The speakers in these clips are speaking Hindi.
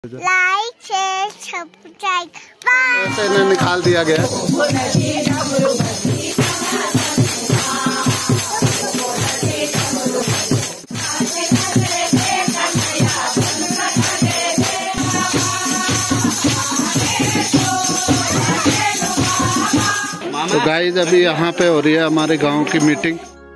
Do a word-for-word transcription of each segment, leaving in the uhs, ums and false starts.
लाइक शेयर सब्सक्राइब ऐसे इन्हें निकाल दिया गया। तो गाइस अभी यहाँ पे हो रही है हमारे गांव की मीटिंग।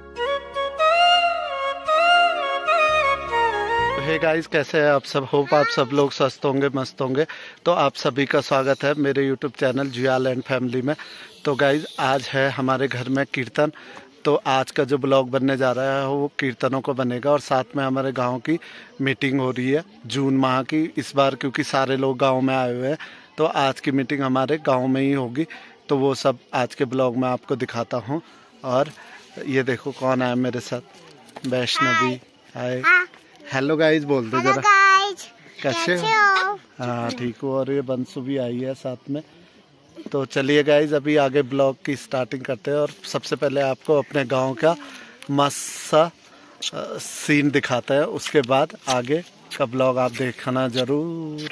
हे गाइस, कैसे हैं आप सब? होप आप सब लोग स्वस्थ होंगे, मस्त होंगे। तो आप सभी का स्वागत है मेरे YouTube channel Juyal and family में। तो गाइस आज है हमारे घर में कीर्तन। तो आज का जो ब्लॉग बनने जा रहा है वो कीर्तनों को बनेगा और साथ में हमारे गांव की मीटिंग हो रही है जून माह की इस बार, क्योंकि सारे लोग गाँव में आए हुए हैं। तो आज की मीटिंग हमारे गाँव में ही होगी। तो वो सब आज के ब्लॉग में आपको दिखाता हूँ। और ये देखो कौन आया मेरे साथ, वैष्णवी। हाय, हेलो गाइस बोल दो जरा। कैसे हो? हाँ ठीक हो। और ये बंसु भी आई है साथ में। तो चलिए गाइस अभी आगे ब्लॉग की स्टार्टिंग करते हैं और सबसे पहले आपको अपने गांव का मस्त सा सीन दिखाते हैं। उसके बाद आगे का ब्लॉग आप देखना जरूर।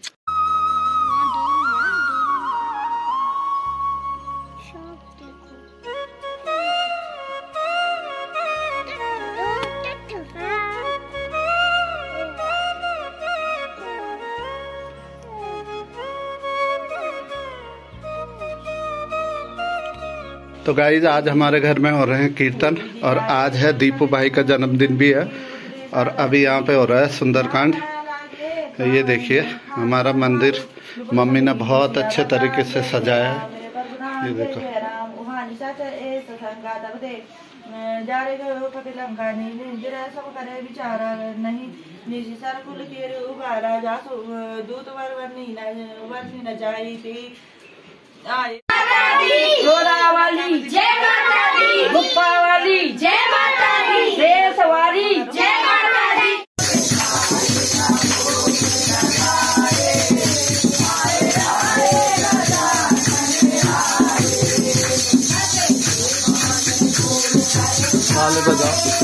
तो गाइज आज हमारे घर में हो रहे हैं कीर्तन और आज है दीपू भाई का जन्मदिन भी है। और अभी यहाँ पे हो रहा है सुंदरकांड। ये देखिए हमारा मंदिर मम्मी ने बहुत अच्छे तरीके से सजाया है। ये देखो गोरा वाली जय माता दी, गुप्पा वाली जय माता दी, शेर सवारी जय माता दी। ताली बजाओ।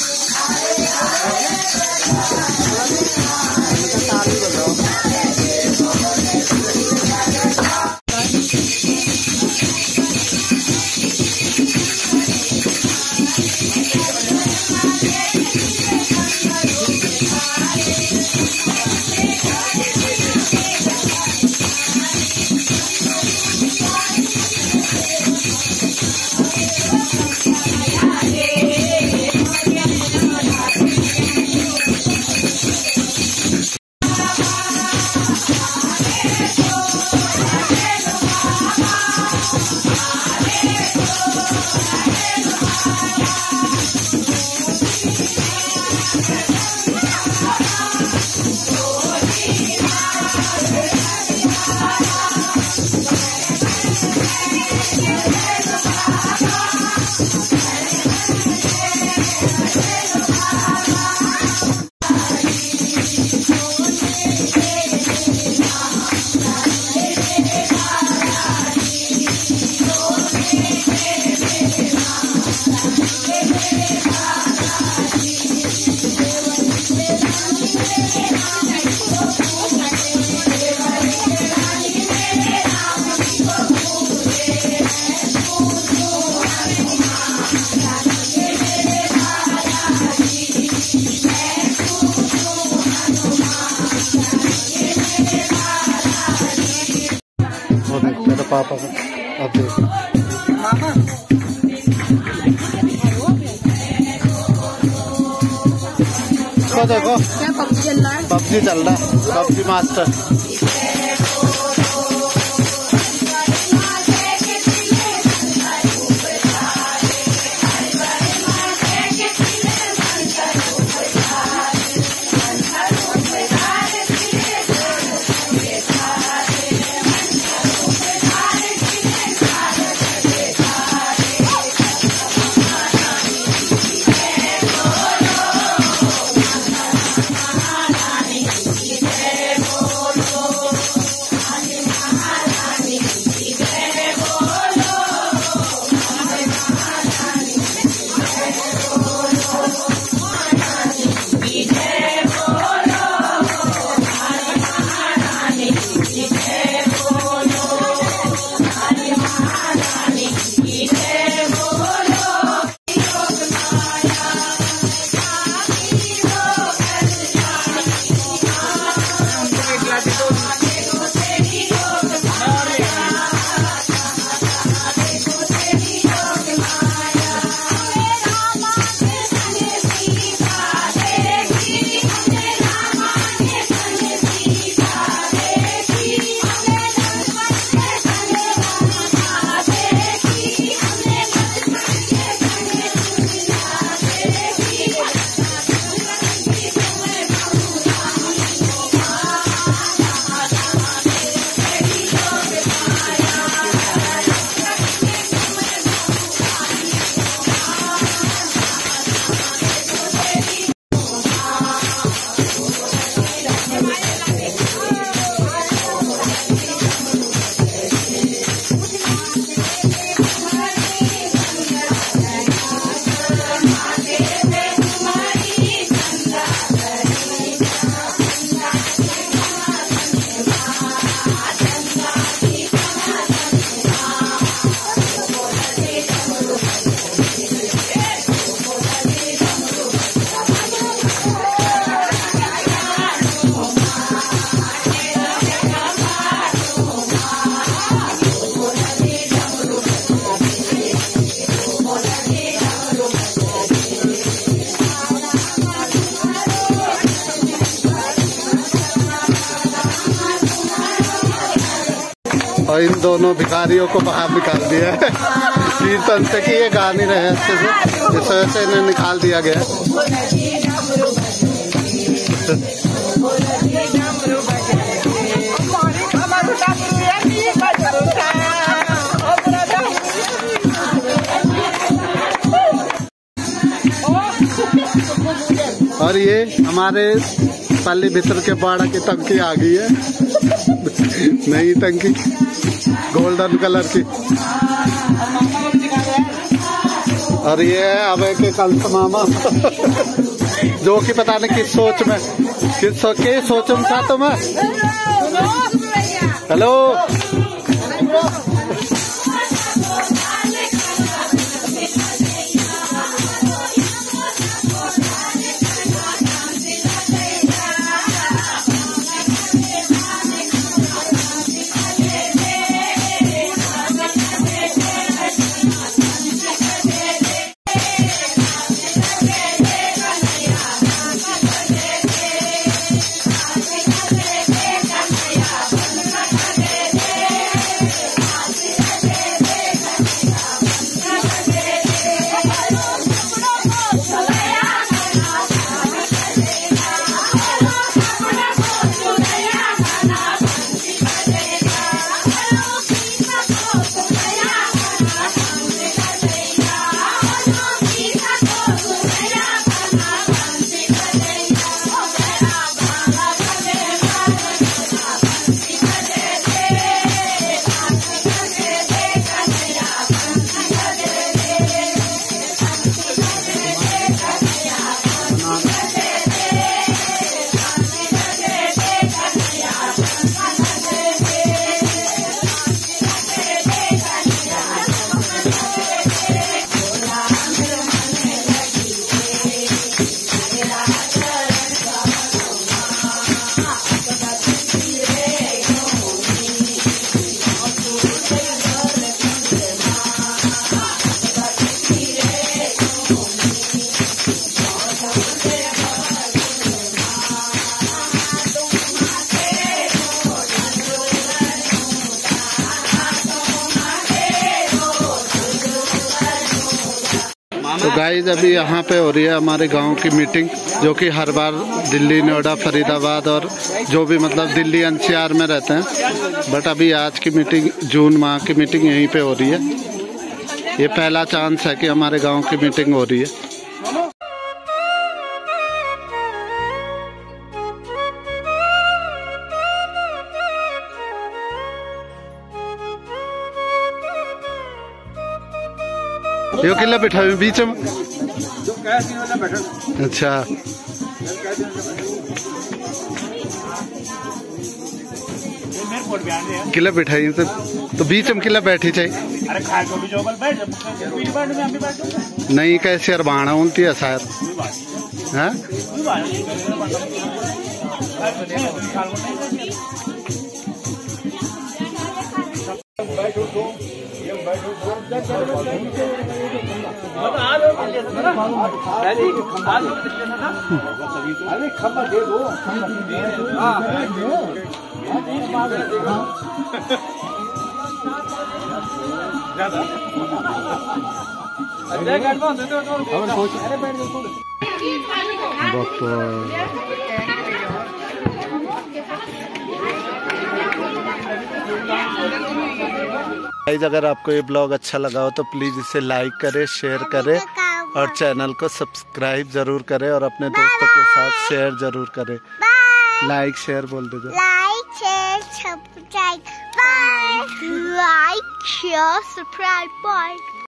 मेरे पापा को अब देखो देखो पबजी चल रहा है, पबजी चल रहा है, पबजी मास्टर। और इन दोनों भिखारियों को बाहर निकाल दिया है कीर्तन से कि ये गा नहीं रहे अच्छे से, इस वजह से इन्हें निकाल दिया गया और ये हमारे पाली भीतर के बाड़ा की टंकी आ गई है नई टंकी गोल्डन कलर की। और ये है अब के कंस मामा जो कि पता नहीं किस सोच में किस सोच के सोच में था तो मैं। हेलो तो गाइज अभी यहाँ पे हो रही है हमारे गांव की मीटिंग, जो कि हर बार दिल्ली, नोएडा, फरीदाबाद और जो भी मतलब दिल्ली एन सी आर में रहते हैं, बट अभी आज की मीटिंग, जून माह की मीटिंग यहीं पे हो रही है। ये पहला चांस है कि हमारे गांव की मीटिंग हो रही है। यो किला बैठा हुआ बीच में, अच्छा किला बैठा तो, तो बीच में किला बैठी चाहिए नहीं कैसे यार बाणा उनती है शायद है। अरे खम्बा दे दो, गाइस अगर आपको ये ब्लॉग अच्छा लगा हो तो प्लीज़ इसे लाइक करें, शेयर करें और चैनल को सब्सक्राइब जरूर करें और अपने दोस्तों के साथ शेयर जरूर करें। लाइक शेयर बोल दीजिए। Like share subscribe bye. Like share subscribe bye.